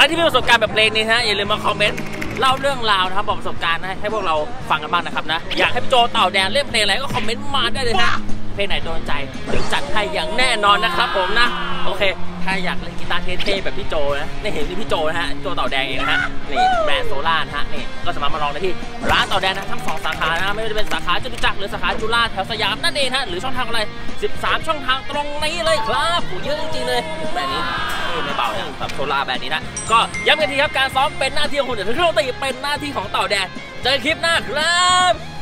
รที่มีประสบการณ์แบบเพลงนี้ฮะอย่าลืมมาคอมเมนต์เล่าเรื่องราวนะครับบอกประสบการณ์ให้พวกเราฟังกันบ้างนะครับนะอยากให้พี่โจเต่าแดงเล่นเพลงอะไรก็คอมเมนต์มาได้เลยฮะเพลงไหนโดนใจเดี๋ยวจัดให้อย่างแน่นอนนะครับผมนะโอเคถ้าอยากเล่นกีตาร์เท่ๆแบบพี่โจนะนี่เห็นนี่พี่โจนะฮะโจเต่าแดงเองนะฮะนี่แบรนด์โซล่านะฮะนี่ก็สามารถมาลองได้ที่ร้านเต่าแดงนะทั้ง2 สาขานะไม่ว่าจะเป็นสาขาจตุจักรหรือสาขาจุฬาแถวสยามนั่นเองฮะหรือช่องทางอะไร13 ช่องทางตรงนี้เลยครับโหเยอะจริงๆเลยแบรนด์นี้ไม่เบาเนี่ยแบบโซล่าแบรนด์นี้นะก็ย้ำกันทีครับการซ้อมเป็นหน้าที่ของคุณแต่ทุกเรื่องตีเป็นหน้าที่ของเต่าแดงเจอคลิปหน้าครับ